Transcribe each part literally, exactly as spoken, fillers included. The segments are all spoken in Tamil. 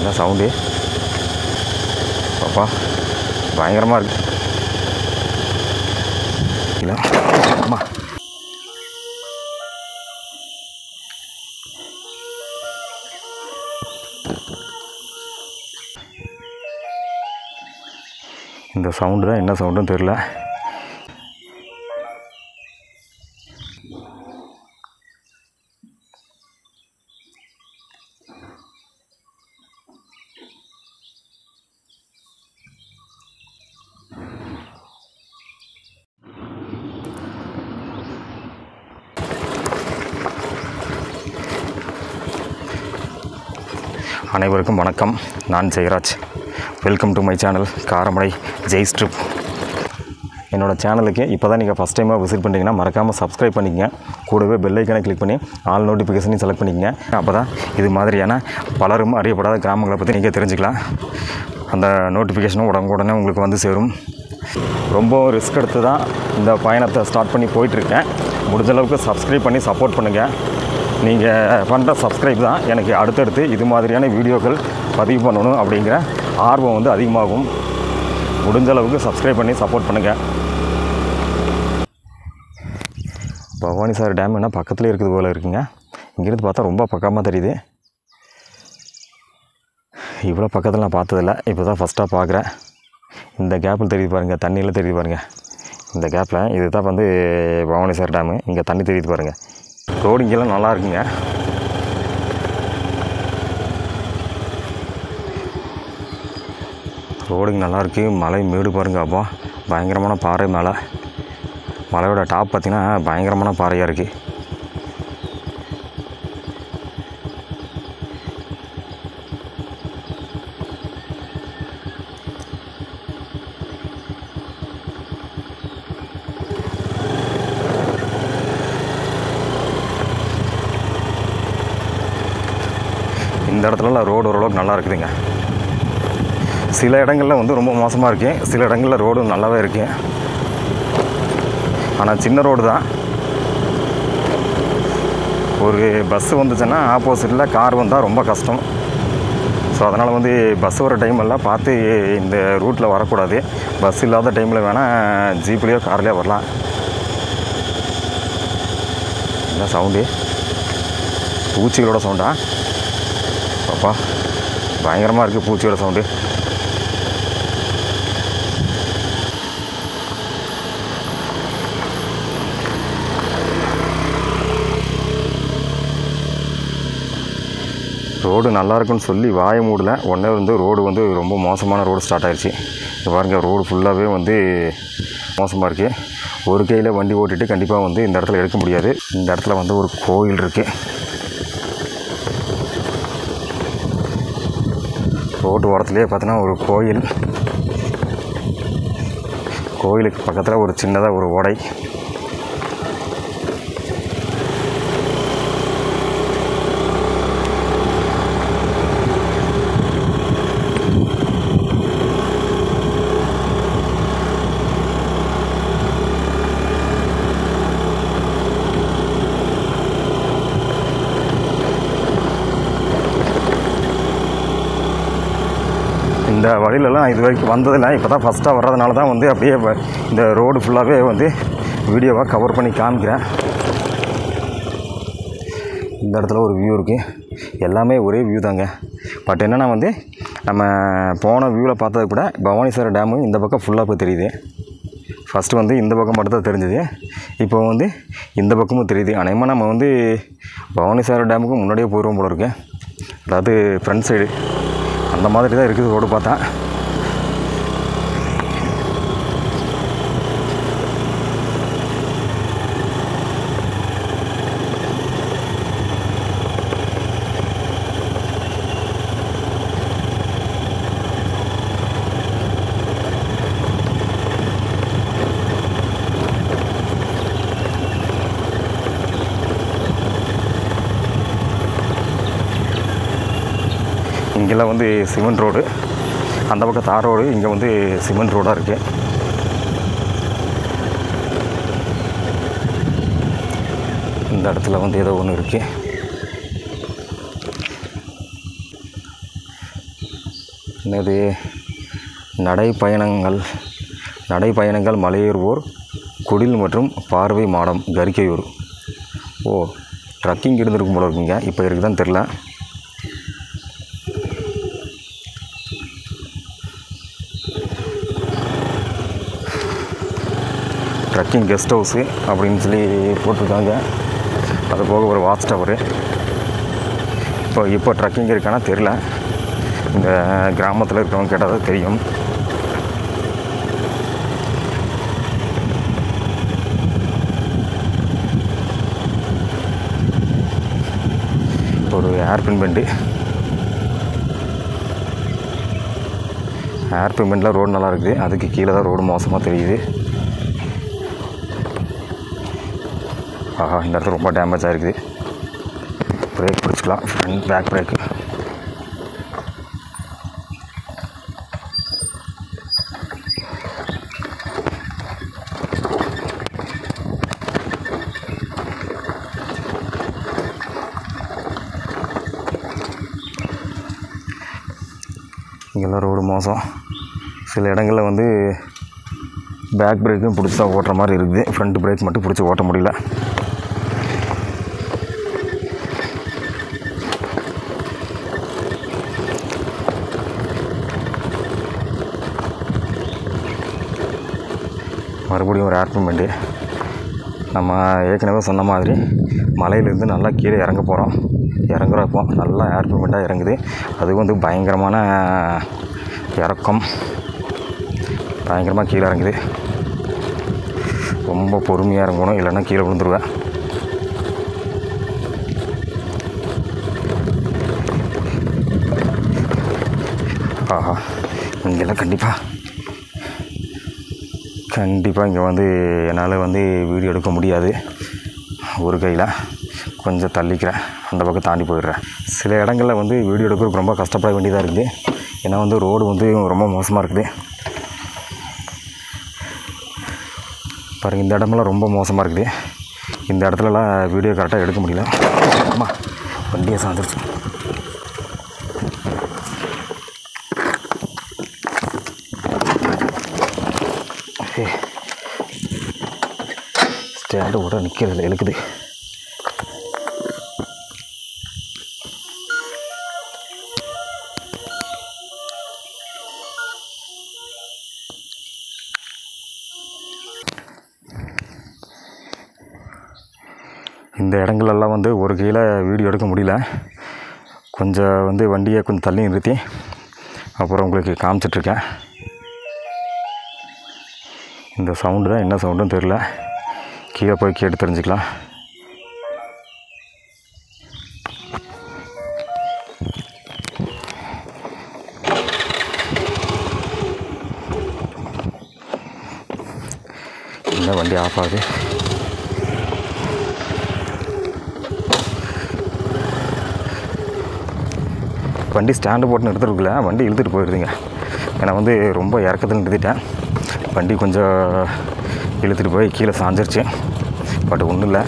என்ன சவுண்டு பாப்பா பயங்கரமாக இருக்கு இல்லை அம்மா இந்த சவுண்டு தான் என்ன சவுண்டுன்னு தெரியல. அனைவருக்கும் வணக்கம். நான் Jayaraj. Welcome to my channel Karamadai Jai strip. என்னோடய சேனலுக்கு இப்போ தான் நீங்கள் ஃபஸ்ட் டைமாக விசிட் பண்ணிங்கன்னா மறக்காமல் சப்ஸ்கிரைப் பண்ணிக்கங்க. கூடவே பெல் ஐக்கானை கிளிக் பண்ணி ஆல் நோட்டிஃபிகேஷனையும் செலக்ட் பண்ணிக்கங்க. அப்போ தான் இது மாதிரியான பலரும் அறியப்படாத கிராமங்களை பற்றி நீங்கள் தெரிஞ்சுக்கலாம். அந்த நோட்டிஃபிகேஷனும் உடனுக்குடனே உங்களுக்கு வந்து சேரும். ரொம்ப ரிஸ்க் எடுத்து தான் இந்த பயணத்தை ஸ்டார்ட் பண்ணி போயிட்டுருக்கேன். முடிஞ்சளவுக்கு சப்ஸ்கிரைப் பண்ணி சப்போர்ட் பண்ணுங்கள். நீங்கள் பண்ணுற சப்ஸ்கிரைப் தான் எனக்கு அடுத்தடுத்து இது மாதிரியான வீடியோக்கள் பதிவு பண்ணணும் அப்படிங்கிற ஆர்வம் வந்து அதிகமாகும். முடிஞ்சளவுக்கு சப்ஸ்கிரைப் பண்ணி சப்போர்ட் பண்ணுங்கள். பவானிசாகர் டேம் என்ன பக்கத்துலேயே இருக்குது போல் இருக்குங்க. இங்கேருந்து பார்த்தா ரொம்ப பக்கமாக தெரியுது. இவ்வளோ பக்கத்தில் நான் பார்த்ததில்ல, இப்போ தான் ஃபஸ்ட்டாக பார்க்குறேன். இந்த கேப்பில் தெரியுது பாருங்கள், தண்ணியில் தெரியுது பாருங்கள். இந்த கேப்பில் இது தான் வந்து பவானிசாகர் டேமு. இங்கே தண்ணி தெரியுது பாருங்கள். ரோடு இங்கெல்லாம் நல்லா இருக்குங்க. ரோடுங்க நல்லாயிருக்கு. மலை மேடு பாருங்கள். அப்பா பயங்கரமான பாறை மேலே. மலையோட டாப் பார்த்திங்கன்னா பயங்கரமான பாறையாக இருக்குது. இந்த இடத்துலலாம் ரோடு ஓரளவுக்கு நல்லா இருக்குதுங்க. சில இடங்களில் வந்து ரொம்ப மோசமாக இருக்குது, சில இடங்களில் ரோடு நல்லாவே இருக்குது. ஆனால் சின்ன ரோடு தான். ஒரு பஸ்ஸு வந்துச்சுன்னா ஆப்போசிட்டில் கார் வந்தால் ரொம்ப கஷ்டம். ஸோ அதனால் வந்து பஸ் வர டைம் எல்லாம் பார்த்து இந்த ரூட்டில் வரக்கூடாது. பஸ் இல்லாத டைமில் வேணால் ஜீப்லேயோ கார்லேயோ வரலாம். என்ன சவுண்டு? பூச்சிகளோட சவுண்டா? பாப்பா பயங்கரமாக இருக்குது பூச்சியோட சவுண்டு. ரோடு நல்லா இருக்குன்னு சொல்லி வாய மூடல. உடனே வந்து ரோடு வந்து ரொம்ப மோசமான ரோடு ஸ்டார்ட் ஆகிடுச்சு. பாருங்கள், ரோடு ஃபுல்லாகவே வந்து மோசமாக இருக்குது. ஒரு கையில் வண்டி ஓட்டிட்டு கண்டிப்பாக வந்து இந்த இடத்துல எடுக்க முடியாது. இந்த இடத்துல வந்து ஒரு கோயில் இருக்குது. ரோட்டு ஓரத்துலேயே பார்த்தோன்னா ஒரு கோயில். கோயிலுக்கு பக்கத்தில் ஒரு சின்னதாக ஒரு ஓடை. இந்த வழியிலலாம் இது வரைக்கும் வந்ததில்லை. இப்போ தான் ஃபஸ்ட்டாக வர்றதுனால தான் வந்து அப்படியே இந்த ரோடு ஃபுல்லாகவே வந்து வீடியோவாக கவர் பண்ணி காமிக்கிறேன். இந்த இடத்துல ஒரு வியூ இருக்குது. எல்லாமே ஒரே வியூ தாங்க. பட் என்னென்னா வந்து நம்ம போன வியூவில் பார்த்தது கூட பவானிசாகர் டேமு இந்த பக்கம் ஃபுல்லாக போய் தெரியுது. ஃபஸ்ட்டு வந்து இந்த பக்கம் மட்டும் தான் தெரிஞ்சுது. இப்போ வந்து இந்த பக்கமும் தெரியுது. அநேகமாக நம்ம வந்து பவானிசாகர் டேமுக்கு முன்னாடியே போயிடுவோம் போல இருக்கு. அதாவது ஃப்ரண்ட் சைடு அந்த மாதிரி தான் இருக்குது ரோடு பார்த்தா. இங்கெல்லாம் வந்து சிமெண்ட் ரோடு, அந்த பக்கம் தார் ரோடு, இங்கே வந்து சிமெண்ட் ரோடாக இருக்குது. இந்த இடத்துல வந்து ஏதோ ஒன்று இருக்குது. என்னது நடைப்பயணங்கள் நடைப்பயணங்கள் மலையேறுவோர் குடில் மற்றும் பார்வை மாடம் கரிக்கையூர். ஓ, ட்ரக்கிங் இருந்திருக்கும் போல இருக்குங்க. இப்போ இருக்குதான்னு தெரில. ட்ரக்கிங் கெஸ்ட் ஹவுஸு அப்படின்னு சொல்லி போட்டிருக்காங்க. அது போக ஒரு வாட்ச் டவரு. இப்போ இப்போ ட்ரக்கிங் இருக்கானா தெரில. இந்த கிராமத்தில் இருக்கிறவங்க கேட்டால் தான் தெரியும். ஒரு ஏர்பின் பெண்டு. ஏர்பின் பெண்டில் ரோடு நல்லா இருக்குது. அதுக்கு கீழே தான் ரோடு மோசமாக தெரியுது. ஆஹா, இந்த இடத்துல ரொம்ப டேமேஜ் ஆகிருக்குது. பிரேக் பிடிச்சிக்கலாம். Front back brake. இங்கெல்லாம் ரோடு மோசம். சில இடங்களில் வந்து பேக் பிரேக்கும் பிடிச்சி தான் ஓட்டுற மாதிரி இருக்குது. ஃப்ரண்ட் பிரேக் மட்டும் பிடிச்சி ஓட்ட முடியல. மறுபடியும் ஒரு ஏர்பின் பெண்டு. நம்ம ஏற்கனவே சொன்ன மாதிரி மலையிலேருந்து நல்லா கீழே இறங்க போகிறோம். இறங்குறப்போ நல்லா ஏர்பின் பெண்டாக இறங்குது. அது வந்து பயங்கரமான இறக்கம். பயங்கரமாக கீழே இறங்குது. ரொம்ப பொறுமையாக இறங்கணும், இல்லைன்னா கீழே விழுந்துருவேன். ஆஹா, இங்கெல்லாம் கண்டிப்பாக கண்டிப்பாக இங்கே வந்து என்னால் வந்து வீடியோ எடுக்க முடியாது. ஒரு கையில் கொஞ்சம் தள்ளிக்கிறேன், அந்த பக்கம் தாண்டி போயிடுறேன். சில இடங்களில் வந்து வீடியோ எடுக்கிறதுக்கு ரொம்ப கஷ்டப்பட வேண்டியதாக இருக்குது. ஏன்னா வந்து ரோடு வந்து ரொம்ப மோசமாக இருக்குது. பாருங்கள், இந்த இடமெல்லாம் ரொம்ப மோசமாக இருக்குது. இந்த இடத்துலலாம் வீடியோ கரெக்டாக எடுக்க முடியல. அம்மா, வண்டியை சாந்துருச்சு. ஸ்டாண்டு கூட நிற்கிறது இழுக்குது. இந்த இடங்களெல்லாம் வந்து ஒரு கையில் வீடியோ எடுக்க முடியல. கொஞ்சம் வந்து வண்டியை கொஞ்சம் தள்ளி நிறுத்தி அப்புறம் உங்களுக்கு காமிச்சிட்ருக்கேன். இந்த சவுண்டு தான் என்ன சவுண்டுன்னு தெரில. கீழே போய் கேட்டு தெரிஞ்சுக்கலாம். இந்த வண்டி ஆஃப் ஆகுது. வண்டி ஸ்டாண்டு போட்டு நிறுத்துறதுக்குள்ள வண்டி இழுத்துட்டு போயிடுதுங்க. ஏன்னா வந்து ரொம்ப இறக்கத்தில் நிறுத்திட்டேன். வண்டி கொஞ்சம் இழுத்துட்டு போய் கீழே சாஞ்சிருச்சு. பட் ஒன்றும் இல்லை.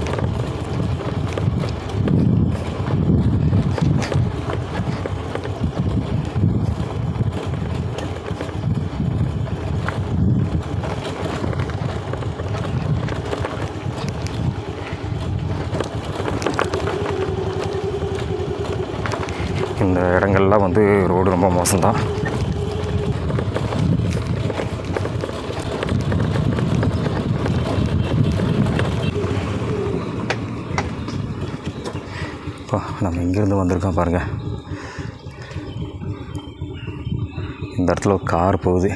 இந்த இடங்கள்லாம் வந்து ரோடு ரொம்ப மோசம்தான். இப்போ நம்ம இங்கேருந்து வந்திருக்கோம் பாருங்கள். இந்த இடத்துல ஒரு கார் போகுது.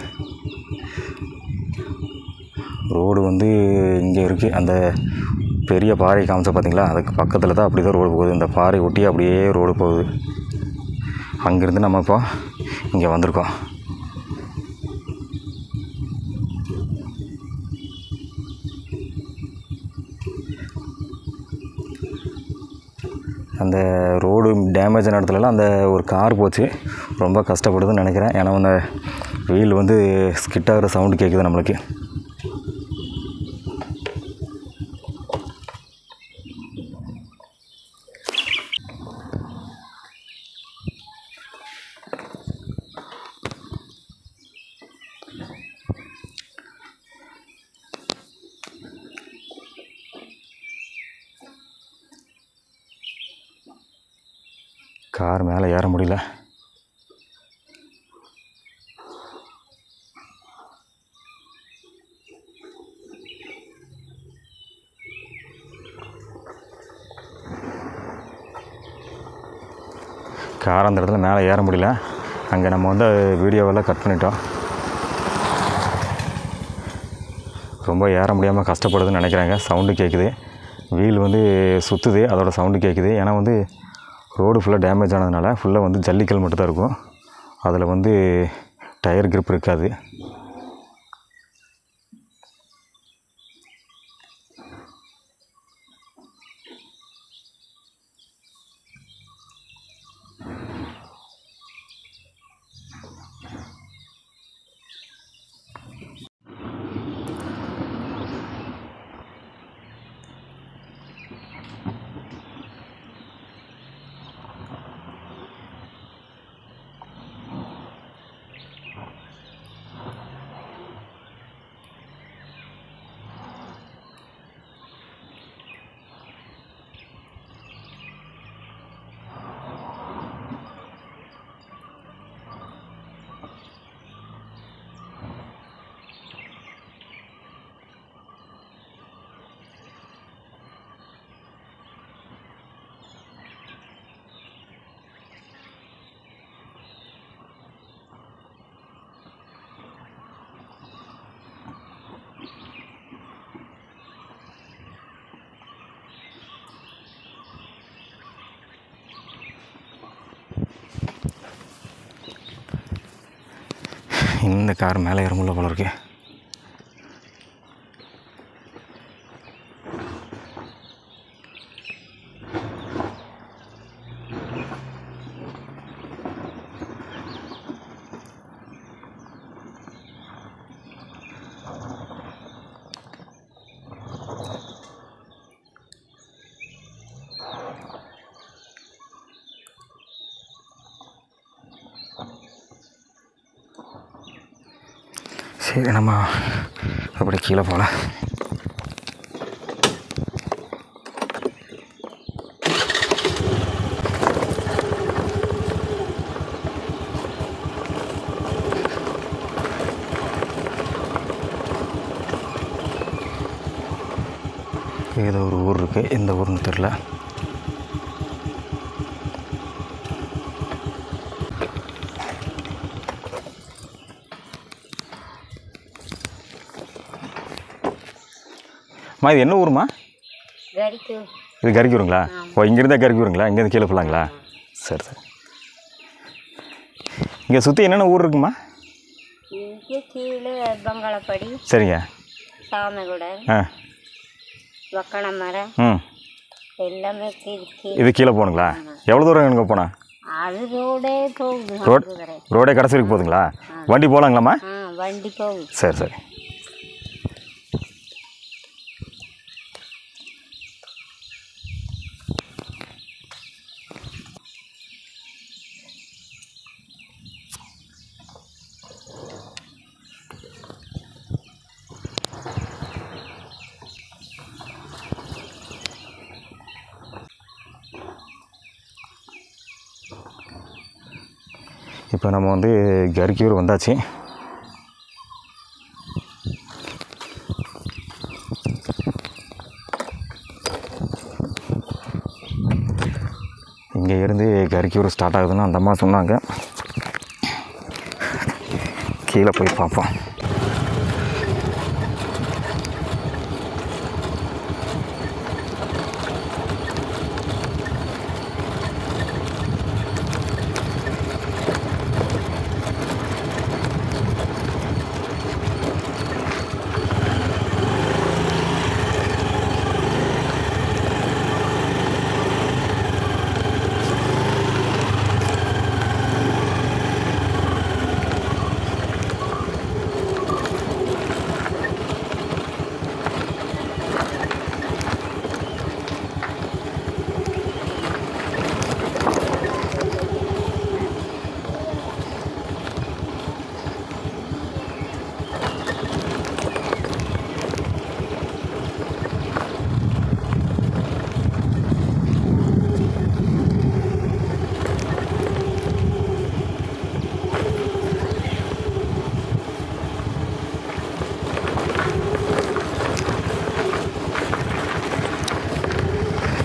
ரோடு வந்து இங்கே இருக்குது. அந்த பெரிய பாறை காமிச்ச பார்த்தீங்களா, அதுக்கு பக்கத்தில் தான் அப்படி தான் ரோடு போகுது. இந்த பாறை ஒட்டி அப்படியே ரோடு போகுது. அங்கேருந்து நம்ம இப்போ இங்கே வந்திருக்கோம். அந்த ரோடு டேமேஜ் ஆன இடத்துலலாம் அந்த ஒரு கார் போச்சு. ரொம்ப கஷ்டப்படுதுன்னு நினைக்கிறேன். ஏன்னா அந்த வீல் வந்து ஸ்கிட் ஆகிற சவுண்டு கேட்குது நம்மளுக்கு. கார் மேலே ஏற முடியல. கார் அந்த இடத்துல மேலே ஏற முடியல. அங்கே நம்ம வந்து வீடியோவெல்லாம் கட் பண்ணிட்டோம். ரொம்ப ஏற முடியாமல் கஷ்டப்படுதுன்னு நினைக்கிறாங்க. சவுண்டு கேட்குது, வீல் வந்து சுற்றுது, அதோட சவுண்டு கேட்குது. ஏன்னா வந்து ரோடு ஃபுல்லாக டேமேஜ் ஆனதுனால ஃபுல்லாக வந்து ஜல்லிக்கல் மட்டும்தான் இருக்கும். அதில் வந்து டயர் கிரிப் இருக்காது. இந்த கார் மேலே ஏற முடியல போல இருக்கு. சரி, நம்ம அப்படி கீழே போகலாம். ஏதோ ஒரு ஊர் இருக்குது, எந்த ஊர்னு தெரில. அம்மா, இது என்ன ஊருமா? இது கறிக்கூருங்களா? ஓ, இங்கேருந்தா கறிக்கூருங்களா? இங்கேருந்து கீழே போகலாங்களா? சரி சரி. இங்கே சுற்றி என்னென்ன ஊர் இருக்குமா? கீழே பங்காளப்படி. சரிங்க. சாமிகுடை, ஆ, வக்கணமரம், ம், எல்லாமே இது கீழே போகணுங்களா? எவ்வளோ தூரம் எனக்கு போனால்? அது ரோடே போகுது. ரோட் ரோடே கடைசி வரைக்கும் போகுதுங்களா? வண்டி போகலாங்களாம்மா? ஆ, வண்டி போகுது. சரி சரி. இப்போ நம்ம வந்து கறிக்கூர் வந்தாச்சு. இங்கே இருந்து கறிக்கூர் ஸ்டார்ட் ஆகுதுன்னு அந்த அம்மா சொன்னாங்க. கீழே போய் பார்ப்போம்.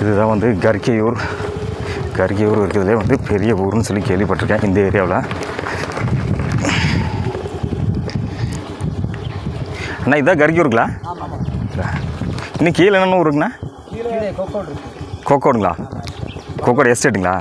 இதுதான் வந்து கரிக்கையூர். கரிக்கையூர் இருக்கிறதுலே வந்து பெரிய ஊர்னு சொல்லி கேள்விப்பட்டிருக்கேன் இந்த ஏரியாவில். அண்ணா இதான் கரிக்கையூருங்களா? இன்னும் கீழே என்னென்ன ஊருக்குண்ணா? கோக்கோடுங்களா? கோக்கோடு எஸ்டேட்டுங்களா?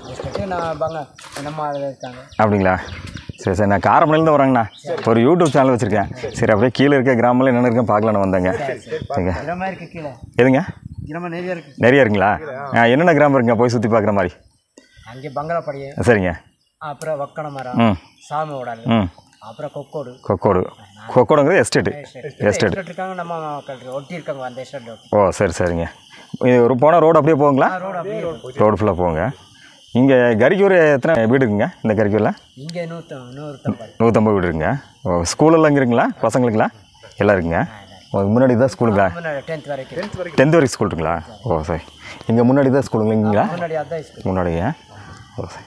அப்படிங்களா? சரி சரி, நான் காரமடையிலேருந்து வரேங்கண்ணா. ஒரு யூடியூப் சேனல் வச்சுருக்கேன். சரி அப்படியே கீழே இருக்க கிராமத்தில் என்னென்ன இருக்குன்னு பார்க்கலான்னு வந்தேங்க. சரிங்க. எதுங்க நிறைய இருக்குங்களா? ஆ என்னென்ன கிராமம் இருக்குங்க போய் சுற்றி பார்க்குற மாதிரி? அங்கே பங்களாப்படியே. சரிங்க. அப்புறம் வக்கண மரம், ம் சாமி ஓடாது, ம் அப்புறம் கொக்கோடு. கொக்கோடு கொக்கோடுங்கிறது எஸ்டேட்டு. எஸ்டேட் இருக்காங்க நம்ம மக்கள் ஒட்டி இருக்காங்க அந்த எஸ்டேட். ஓ சரி சரிங்க. இது ஒரு போனால் ரோடு அப்படியே போகுங்களா? ரோடு அப்படியே ரோடு ஃபுல்லாக போங்க. இங்கே கரிக்கூர் எத்தனை வீடு இருக்குங்க இந்த கரிக்கூரில்? இங்கே நூற்று நூற்றம்பது நூற்றம்பது வீடு இருக்குங்க. ஓ ஸ்கூலெல்லாம் இங்கே இருக்குங்களா பசங்களுக்குங்களா? எல்லாம் இருக்குங்க. முன்னாடி தான் ஸ்கூலுங்களா? டென்த் வரைக்கும். டென்த் வரைக்கும் டென்த் வரைக்கும் ஸ்கூல் இருக்குங்களா? ஓ சரி. இங்கே முன்னாடி தான் ஸ்கூலுங்களா? முன்னாடி அதான் ஸ்கூல். முன்னாடிங்க. ஓ சரி.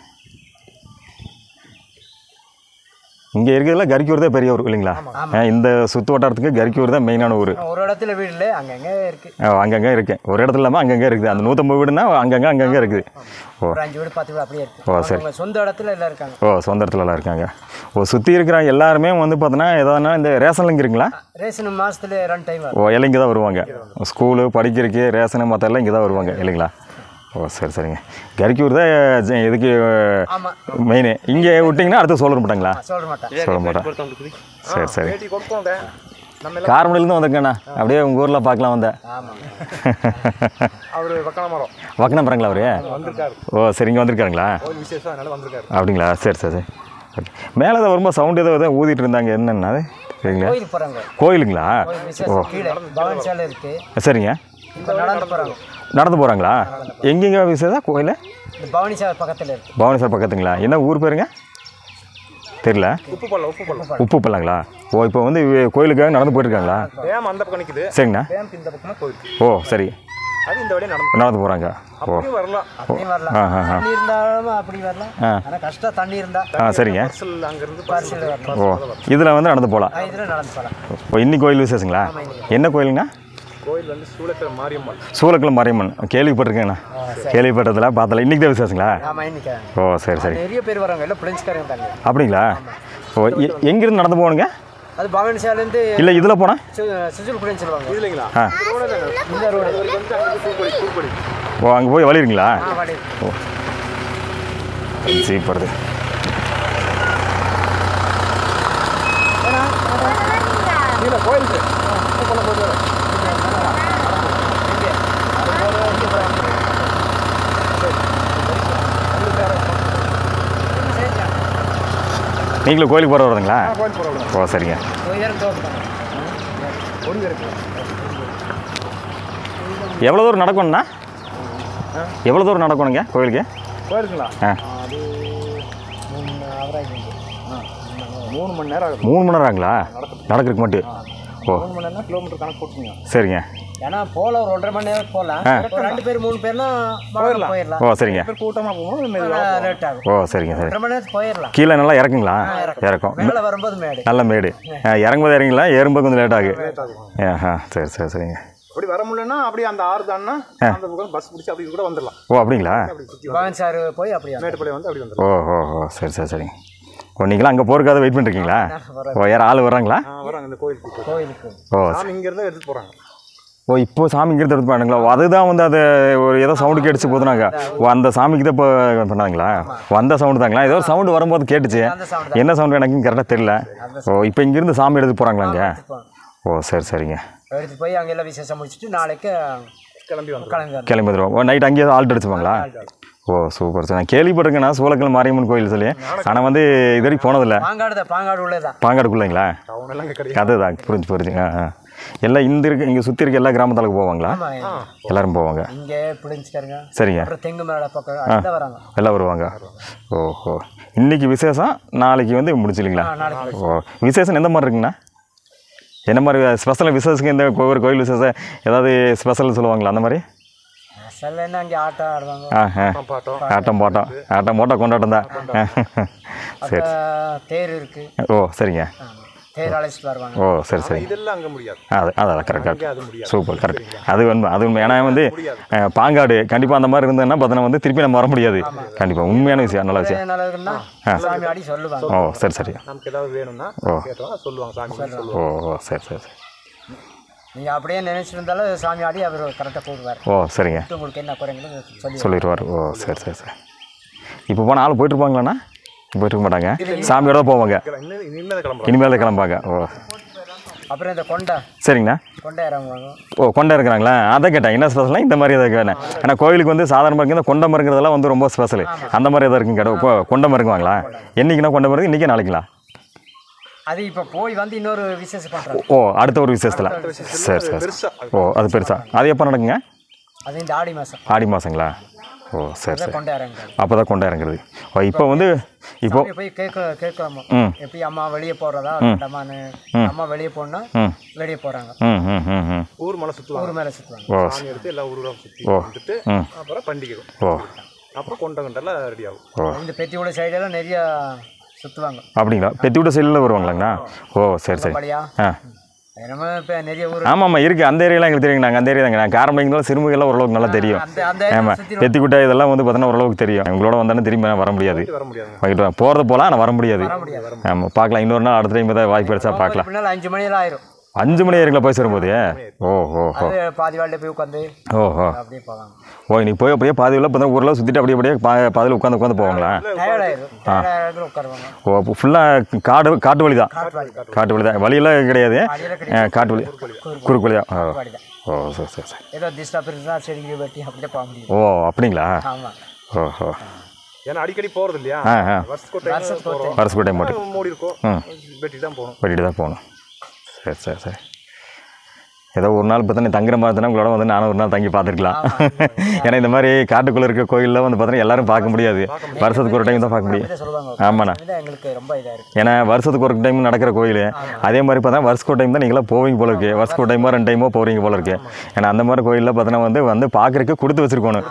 இங்கே இருக்கிறதுல கரிக்கூர் தான் பெரிய ஊர் இல்லைங்களா? இந்த சுற்று வட்டாரத்துக்கு கரிக்கூர் தான் மெயினான ஊர். ஒரு இடத்துல வீடு இல்லை, அங்கங்கே இருக்குது. ஓ அங்கங்கே இருக்குது. ஒரு இடத்துல இல்லாமல் அங்கங்கே இருக்குது. அந்த நூற்றம்பது வீடுனா அங்கங்கே அங்கங்கே இருக்குது. ஓ ஒரு அஞ்சு வீடு பத்து வீடு அப்படியே இருக்குது. ஓ சரி. சொந்த இடத்துல எல்லாம் இருக்காங்க. ஓ சொந்த இடத்துல எல்லாம் இருக்காங்க. ஓ சுற்றி இருக்கிற எல்லாருமே வந்து பார்த்தோன்னா எதானா இந்த ரேஷன்ல இங்கே இருக்குங்களா? ரேஷன் மாதத்துல ரெண்டு டைம். ஓ எல்லாம் இங்கே தான் வருவாங்க. ஸ்கூலு படிக்கிறதுக்கு ரேஷனு மற்ற எல்லாம் இங்கே தான் வருவாங்க இல்லைங்களா? ஓ சரி சரிங்க. கரிக்கூர் தான் இதுக்கு மெயின். இங்கே விட்டிங்கன்னா அடுத்து சொல்ல மாட்டாங்களா? சொல்ல மாட்டேன் சொல்ல மாட்டேன். சரி சரி. காரமடையிலேருந்து வந்திருக்கேண்ணா. அப்படியே உங்கள் ஊரில் பார்க்கலாம் வந்தேன். அவர் வக்கண மரம் வக்கண மரங்களா அவரு? ஓ சரி இங்கே வந்திருக்காருங்களா? அப்படிங்களா? சரி சரி சரி. ஓகே. மேலே தான் வரும்போது சவுண்ட் ஏதோ எதோ ஊதிட்டு இருந்தாங்க. என்னென்னா அது சரிங்களா? கோயில் போகிறாங்க. கோயிலுங்களா? ஓ பவன் சாலை இருக்குது. சரிங்க. நடந்து போகிறாங்க. நடந்து போகிறாங்களா? எங்கெங்க விசேஷம் கோயில்? பவானி சார் பக்கத்தில் இருக்குது. பவானி சார் பக்கத்துங்களா? என்ன ஊர் பேருங்க தெரியல. உப்பு பல்ல உப்பு பல்ல உப்பு பல்லாங்களா? ஓ இப்போ வந்து கோயிலுக்காக நடந்து போயிருக்காங்களா? டேம் அந்த பக்கம் நிற்குது. சரிங்கண்ணா. டேம் இந்த பக்கம் கோயில். ஓ சரி. அது இந்த வழியாக நடந்து நடந்து போகிறாங்க. ஓ அப்படியே வரலாம். அப்படியும் வரலாம். ஆ ஆ ஆ தண்ணி இருந்தாலும் அப்படி வரலாம். ஆ ஆனால் கஷ்டம் தண்ணி இருந்தால் ஆ சரிங்க. பார்சல் அங்கேருந்து பார்சல் வரலாம். ஓ இதில் வந்து நடந்து போகலாம். இதில் நடந்து போகலாம். ஓ இன்னி கோயில் விசேஷங்களா? என்ன கோயிலுங்கண்ணா? கோயில் வந்து சூளக்கிற மாரியம்மன். சூளக்கிழ மாரியம்மன் கேள்விப்பட்டிருக்கேங்கண்ணா. கேள்விப்பட்டதில்ல பார்த்தல. இன்றைக்கி தான் விசேஷங்களா? ஆமாம் இன்னைக்கு. ஓ சரி சரி. நிறைய பேர் வராங்க. எல்லாம் பிரெஞ்சுக்காரங்க தாங்க. அப்படிங்களா? ஓ எங்கேருந்து நடந்து போகணுங்க? அது பவானி சாலேருந்து இல்லை இதில் போனால் சுஜுல் குடின்னு சொல்லுவாங்க. இல்லைங்களா? ஆ இந்த ரோடு வந்து அங்கே சூப்படி சூப்படி. ஓ அங்கே போய் வழிருங்களா? ஆ வாடி. ஓ ஜீப் வருது. இல்லை கோயிலுக்கு நீங்களும் கோயிலுக்கு போகிற வருதுங்களா? கோயில் போகிறோம். ஓ சரிங்க. எவ்வளோ தூரம் நடக்கணுண்ணா? எவ்வளோ தூரம் நடக்கணுங்க கோயிலுக்கு? கோயிலுங்களா? ஆ அது மூணு மணி நேரம் ஆகுது. மூணு மணி நேரம் ஆகுங்களா நடக்கிறதுக்கு மட்டும்? ஓ மூணு மணி நேரம் கிலோமீட்டர் கணக்கு போட்டுங்க. சரிங்க. ஏன்னா போகலாம், ஒரு ஒன்றரை மணி நேரம் போகலாம். ஒரு ரெண்டு பேர் மூணு பேர்னா போயிடலாம் போயிடலாம். ஓ சரிங்க. கூட்டமாக போகணும். லேட் ஆகும். ஓ சரிங்க சரி. ஒன்றரை மணி நேரத்துக்கு போயிடலாம். கீழே நல்லா இறக்குங்களா? இறக்கும். மேலே வரும்போது மேடு. நல்ல மேடு. இறங்கும்போது இறங்கிங்களா? ஏறும்போது கொஞ்சம் லேட் ஆகும். ஆஹா சரி சரி சரிங்க. அப்படி வர முடியலன்னா அப்படியே அந்த ஆறு தான்னா அந்த பக்கம் பஸ் பிடிச்சி அப்படி கூட வந்துடலாம். ஓ அப்படிங்களா? பவானி சார் போய் அப்படியே மேட்டுப்பாளையம் வந்து அப்படி வந்துடலாம். ஓ ஓ ஓ சரி சரி சரிங்க. ஓ நீங்களாம் அங்கே போகிறக்காக வெயிட் பண்ணிருக்கீங்களா? ஓ யார் ஆள் வர்றாங்களா? வராங்க இந்த கோயிலுக்கு. கோயிலுக்கு ஓ சாமி இங்கேருந்து எடுத்துகிட்டு போகிறாங்க. ஓ இப்போ சாமி இங்கே எடுத்து போனாங்களா? ஓ அதுதான் வந்து அது ஒரு ஏதோ சவுண்டு கேட்டுச்சு போதுனாங்க. ஓ அந்த சாமிக்கு தான் இப்போ பண்ணாங்களா? ஓ அந்த சவுண்டு தாங்களா? ஏதோ சவுண்டு வரும்போது கேட்டுச்சு. என்ன சவுண்டு எனக்கு கரெக்டாக தெரியல. ஓ இப்போ இங்கேருந்து சாமி எடுத்து போகிறாங்களாங்க? ஓ சரி சரிங்க. எடுத்து போய் அங்கே எல்லாம் விசேஷம் முடிச்சுட்டு நாளைக்கு கிளம்பி வந்து கிளம்பி கிளம்பி வந்துடுவோம். ஓ நைட் அங்கேயே ஆல்ட் அடிச்சுப்பாங்களா? ஓ சூப்பர் சார். நான் கேள்விப்பட்டிருக்கேண்ணா சூளக்கிழ மாரியம்மன் கோயில் சொல்லி. ஆனால் வந்து இது வரைக்கும் போனதில்லை. பாங்காடு தான். பாங்காடு உள்ளதான். பாங்காடுக்குள்ளங்களா? டவுன் எல்லாம் இங்கே கிடையாது. அதுதான் புரிஞ்சு புரிஞ்சுங்க. ஆ எல்லாம் இந்த இருக்க இங்கே சுற்றி இருக்க எல்லா கிராமத்தாலுக்கு போவாங்களா? எல்லாரும் போவாங்க. இங்கே பிடிச்சிக்காருங்க. சரிங்க. அப்புறம் தெங்கு மேலே பக்கம் அதான் வராங்க. எல்லாம் வருவாங்க. ஓஹோ இன்னைக்கு விசேஷம் நாளைக்கு வந்து முடிச்சில்லைங்களா? ஓ விசேஷம் எந்த மாதிரி இருக்குங்கண்ணா? என்ன மாதிரி ஸ்பெஷல் விசேஷத்துக்கு இந்த ஒரு கோயில் விசேஷம் ஏதாவது ஸ்பெஷல் சொல்லுவாங்களா அந்த மாதிரி? ஸ்பெஷல் என்ன அங்கே ஆட்டம் ஆடுவாங்க. ஆ ஆ ஆட்டம் போட்டோம். ஆட்டம் போட்டோம் கொண்டாட்டம் தான். சரி தேர் இருக்குது. ஓ சரிங்க. தேர் அழைச்சிட்டு வருவாங்க. ஓ சரி சரி. இதெல்லாம் அங்கே முடியாது. அது அதான் கரெக்ட் அது கரெக்ட் முடியாது. Super correct. அது உண்மை அது உண்மை. ஏன்னா வந்து அஹ், பாங்காடு கண்டிப்பாக அந்த மாதிரி இருந்ததுன்னா பார்த்தோன்னா வந்து திருப்பி நம்ம வர முடியாது. கண்டிப்பாக உண்மையான விஷயம், நல்ல விஷயம். நல்லா இருக்குன்னா சாமி ஆடி சொல்லுவாங்க. ஓ சரி சரி. நமக்கு ஏதாவது வேணும்னா ஓ. கேட்டோம் சொல்லுவாங்க சாமி சொல்லுவாங்க. ஓ ஓ சரி சரி சரி. நீங்கள் அப்படியே நினைச்சிருந்தாலும் சாமி ஆடி அவர் கரெக்டாக கூடுவார். ஓ சரிங்க. உங்களுக்கு என்ன குறைங்களோ சொல்லி சொல்லிடுவார். ஓ சரி சரி சரி. இப்போ போனால் ஆள் போயிட்டு இருப்பாங்களாண்ணா? போயிட்டு இருக்க மாட்டாங்க, சாமியோட தான் போவாங்க. இன்னும் இனிமேல் கிளம்புறோம். இனிமேல் தான் கிளம்பாங்க. ஓ அப்புறம் இந்த கொண்டை சரிங்கண்ணா. கொண்டை இறங்குவாங்க. ஓ கொண்டை இருக்கிறாங்களா? அதை கேட்டேன் என்ன ஸ்பெஷலாக இந்த மாதிரி எதாவது கேட்டேன். ஏன்னா கோயிலுக்கு வந்து சாதாரணமாக இருக்குது, இந்த கொண்டை மருங்கிறதெல்லாம் வந்து ரொம்ப ஸ்பெஷல். அந்த மாதிரி எதாவது இருக்குங்க கேட்டோம். இப்போ கொண்டை மருங்குவாங்களா? என்றைக்குண்ணா கொண்டை மருந்து? இன்றைக்கி நாளைங்களா? அது இப்போ போய் வந்து இன்னொரு விசேஷம் பண்ணுறாங்க. ஓ அடுத்த ஒரு விசேஷத்தில். சரி சரி. ஓ அது பெருசா? அது எப்போ நடக்குங்க? அது இந்த ஆடி மாதம் ஆடி மாதங்களா? ஓ சரி சரி. கொண்டை இறங்குறாங்க. அப்போ தான் கொண்டை இறங்குறது. ஓ இப்போ வந்து இப்போ சாமி போய் கேட்க கேட்கலாமா ம் எப்படி அம்மா வெளியே போகிறதா அம்மானு அம்மா வெளியே போனா ம் வெளியே போகிறாங்க. ம் ம் ம் ம் ஊர் மலை சுற்றுவாங்க. ஊர் மேலே சுற்றுவாங்க. ஓ சாமி எடுத்து எல்லா ஊரும் சுற்றி ஓ வந்துட்டு ம் அப்புறம் பண்டிகை. ஓ அப்புறம் கொண்ட கொண்டெல்லாம் ரெடி ஆகும். ஓ இந்த பெத்தியோட சைடெல்லாம் நிறைய சுற்றுவாங்க. அப்படிங்களா? பெத்தி விட்ட சைடில் வருவாங்களாங்கண்ணா? ஓ சரி சரி. படியா ஆ நம்ம இப்போ நிறைய ஊர் ஆமாம் ஆமாம் இருக்குது. அந்த ஏரியாலாம் எங்களுக்கு தெரியுங்க. நாங்கள் அந்த ஏரியா தாங்க. நான் காரமடைங்கலாம் சிறுமுகையெல்லாம் ஓரளவுக்கு நல்லா தெரியும். அந்த அந்த ஆமாம் பெத்திக்குட்டை இதெல்லாம் வந்து பார்த்தோன்னா ஓரளவுக்கு தெரியும். எங்களோட வந்தானே திரும்பி நான் வர முடியாது. வர முடியாது. வாங்கிட்டு போகிறத போகலாம், ஆனால் வர முடியாது. ஆமாம் பார்க்கலாம். இன்னொரு நாள் அடுத்த டைம் ஏதாவது வாய்ப்பு கிடைச்சா பார்க்கலாம். பின்னால் அஞ்சு மணியெல்லாம் ஆயிரும். அஞ்சு மணி ஆயிருங்களா போய் சேரும்போது? ஓ ஓ ஓ அது பாதி வாழ்க்கை போய் உட்காந்து ஓ ஓ அப்படியே போவாங்க. ஓ இன்னைக்கு போய் அப்படியே பாதி உள்ள இப்போ ஊரில் சுற்றிட்டு அப்படியே அப்படியே பா பாதியில் உட்காந்து உட்காந்து போவாங்களா? டயர்ட் ஆயிரும். டயர்ட் ஆயிரம் உட்காருவாங்க. ஓ அப்போ ஃபுல்லாக காடு காட்டு வழி தான். காட்டு வழி தான். வழியெல்லாம் கிடையாது, வழியெல்லாம் கிடையாது. காட்டு வழி குறுக்கு வழி தான். ஓ பாடிதான். ஓ சரி சரி சரி. ஏதோ டிஸ்டர்ப் இருந்தால் செடிக்கு வெட்டி அப்படியே போக முடியும். ஓ அப்படிங்களா? ஆமாம். ஓ ஓ ஏன்னா அடிக்கடி போகிறது இல்லையா? ஆ ஆ வருஷத்துக்கு வருஷத்துக்கு ஒரு போகிறோம். வருஷம் டைம் மட்டும் மூடி இருக்கும். ம் வெட்டி தான் போகணும். வெட்டிட்டு தான் போகணும். சரி சரி சரி. ஏதோ ஒரு நாள் பார்த்தா தங்குற மாதிரி தானே உங்களோட வந்து நானும் ஒரு நாள் தங்கி பார்த்துருக்கலாம். ஏன்னா இந்த மாதிரி காட்டுக்குள்ளே இருக்க கோயிலில் வந்து பார்த்தீங்கன்னா எல்லாரும் பார்க்க முடியாது. வருஷத்துக்கு ஒரு டைம் தான் பார்க்க முடியும். சொல்லுவாங்க. ஆமாண்ணா. இதுதான் எங்களுக்கு ரொம்ப இதாக இருக்குது. ஏன்னா வருஷத்துக்கு ஒரு டைம் நடக்கிற கோயில். அதே மாதிரி பார்த்தா வருஷத்துக்கு ஒரு டைம் தான் நீங்களாம் போவீங்க போல இருக்கு. வருஷத்துக்கு ஒரு டைமோ ரெண்டு டைமோ போகிறீங்க போல இருக்கு. ஏன்னா அந்த மாதிரி கோயிலில் பார்த்தோன்னா வந்து வந்து பார்க்குறதுக்கு கொடுத்து வச்சுருக்கணும்.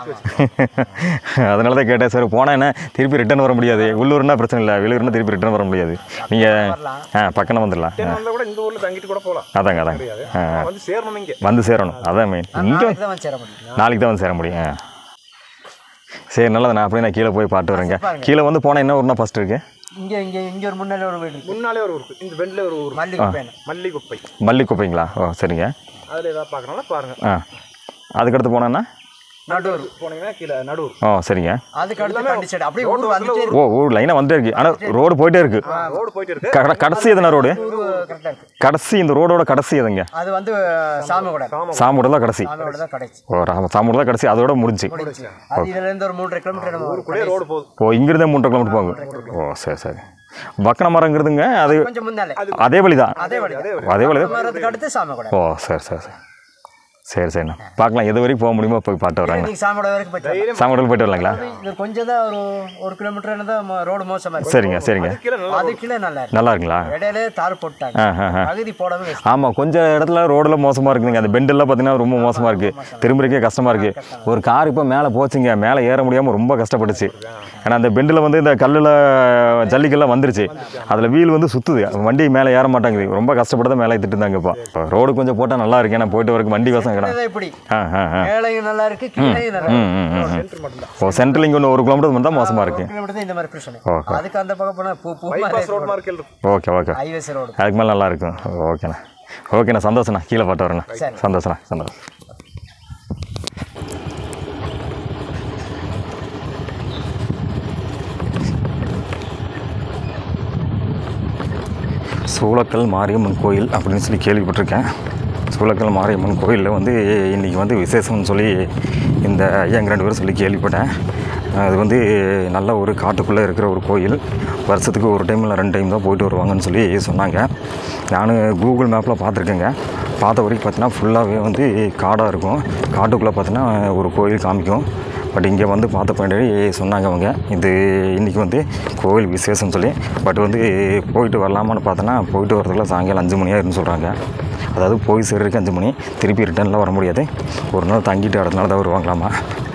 அதனால தான் கேட்டேன். சரி போனால் என்ன திருப்பி ரிட்டர்ன் வர முடியாது. உள்ளூர்னா பிரச்சனை இல்லை, வெளியூர்னா திருப்பி ரிட்டர்ன் வர முடியாது. நீங்கள் ஆ பக்கம் வந்துடலாம். வந்தால் கூட இந்த ஊரில் தங்கிட்டு கூட போகலாம். அதாங்க அதாங்க. ஆ வந்து சேரணும். இங்கே வந்து சேரணும். அதான் மெயின். இங்கே நாளைக்கு தான் வந்து சேர முடியும். நாளைக்கு தான் வந்து சேர முடியும். ஆ சரி நல்லது. நான் அப்படியே நான் கீழே போய் பாட்டு வரேங்க. கீழே வந்து போனால் என்ன ஊர்னா ஃபஸ்ட்டு இருக்குது? இங்கே இங்கே இங்கே ஒரு முன்னாடி ஒரு வீடு இருக்கு. முன்னாலே ஒரு ஊருக்கு இந்த பெண்டில் ஒரு ஊர் மல்லிகைப்பூ. மல்லிகுப்பை. மல்லிக்குப்பைங்களா? ஓ சரிங்க. அதில் ஏதாவது பார்க்கணும்னா பாருங்கள். ஆ அதுக்கடுத்து போனோன்னா நடூர் போனீங்கன்னா கீழே நடூர். ஓ சரிங்க. அதுக்கு அடுத்து கண்டி சைடு அப்படியே ஊர் வந்துட்டே ஓ ஊர் லைனாக வந்துட்டே இருக்குது. ஆனால் ரோடு போயிட்டே இருக்குது. ரோடு போயிட்டு இருக்கு. கட கடைசி எதுனா ரோடு? கரெக்டாக இருக்குது. கடைசி இந்த ரோடோட கடைசி எதுங்க? அது வந்து சாமி கூட சாமோட தான் கடைசி. சாமியோட தான் கடைசி. ஓ ராம சாமோட தான் கடைசி. அதோட முடிஞ்சு. அது இதுலேருந்து ஒரு மூன்றரை கிலோமீட்டர் நம்ம கூட ரோடு போகுது. ஓ இங்கிருந்தே மூன்றரை கிலோமீட்டர் போங்க. ஓ சரி சரி. வக்கன மரங்கிறதுங்க அது கொஞ்சம் முன்னாலே அதே வழி தான். அதே வழி அதே வழி தான். மரத்துக்கு அடுத்து சாமி கூட. ஓ சரி சரி சரி சரி சரிண்ணா. பார்க்கலாம் எது வரைக்கும் போக முடியுமோ போய் பாட்டு வர்றாங்க. நீங்கள் சாமியோட வரைக்கும் போயிட்டு சாமோடல் போயிட்டு வரலாங்களா? இது கொஞ்சம் தான் ஒரு ஒரு கிலோமீட்டர் தான் ரோடு மோசமாக இருக்கு. சரிங்க சரிங்க. கீழே நல்லா அது கீழே நல்லா இருக்கு. நல்லா இருக்குங்களா? இடையில தார் போட்டாங்க. ஆ ஆ ஆ பகுதி போடாமல் waste. ஆமாம் கொஞ்சம் இடத்துல ரோடில் மோசமாக இருக்குதுங்க. அந்த பெண்டெல்லாம் பார்த்தீங்கன்னா ரொம்ப மோசமாக இருக்குது. திரும்புறக்கே கஷ்டமாக இருக்குது. ஒரு கார் இப்போ மேலே போச்சுங்க, மேலே ஏற முடியாமல் ரொம்ப கஷ்டப்பட்டுச்சு. ஏன்னா அந்த பெண்டில் வந்து இந்த கல்லில் ஜல்லிக்கெல்லாம் வந்துருச்சு. அதில் வீல் வந்து சுற்றுது, வண்டி மேலே ஏற மாட்டாங்குது. ரொம்ப கஷ்டப்பட்டு தான் மேலே ஏற்றிட்டு இருந்தாங்க. இப்போ இப்போ ரோடு கொஞ்சம் போட்டால் நல்லா இருக்கு. ஏன்னா போயிட்டு வரக்கு வண்டி வசம் கிடா. இதுதான் இப்படி ஆ ஆ ஆ மேலையும் நல்லா இருக்கு, கீழையும் நல்லா ம் இருக்கு. ம் ம் சென்டர் மட்டும்தான். ஓ சென்ட்ரல் இங்கே ஒன்று ஒரு கிலோமீட்டர் மட்டும் தான் மோசமாக இருக்குது. கிலோமீட்டர் தான் இந்த மாதிரி பிரச்சனை. ஓகே அதுக்கு அந்த பக்கம் போனால் பூ பூ பைபாஸ் ரோடு மாதிரி கீழே இருக்கும். Okay okay. Highways road. அதுக்கு மேலே நல்லா இருக்கும். ஓகேண்ணா ஓகேண்ணா. சந்தோஷண்ணா. கீழே பாட்டு வரேண்ணா. சரி. சந்தோஷண்ணா சந்தோஷம். சூளக்கல் மாரியம்மன் கோயில் அப்படின்னு சொல்லி கேள்விப்பட்டிருக்கேன். சூளக்கல் மாரியம்மன் கோயிலில் வந்து இன்றைக்கி வந்து விசேஷம்னு சொல்லி இந்த ஐயாங்க ரெண்டு பேரும் சொல்லி கேள்விப்பட்டேன். அது வந்து நல்ல ஒரு காட்டுக்குள்ளே இருக்கிற ஒரு கோயில். வருஷத்துக்கு ஒரு டைம் இல்லை ரெண்டு டைம் தான் போயிட்டு வருவாங்கன்னு சொல்லி சொன்னாங்க. நான் கூகுள் மேப்பில் பார்த்துருக்கேங்க. பார்த்த வரைக்கும் பார்த்தீங்கன்னா ஃபுல்லாகவே வந்து காடாக இருக்கும். காட்டுக்குள்ளே பார்த்தீங்கன்னா ஒரு கோயில் காமிக்கும். பட் இங்கே வந்து பார்த்த பின்னாடி சொன்னாங்க அவங்க இது இன்றைக்கி வந்து கோவில் விசேஷம்னு சொல்லி. பட் வந்து போயிட்டு வரலாமான்னு பார்த்தோன்னா போயிட்டு வரதுக்குள்ள சாயங்காலம் அஞ்சு மணி ஆயிருன்னு சொல்கிறாங்க. அதாவது போய் சேர்றதுக்கு அஞ்சு மணி, திருப்பி ரிட்டர்னில் வர முடியாது. ஒரு நாள் தங்கிட்டு அடுத்த நாள் தான் வருவாங்களாமா.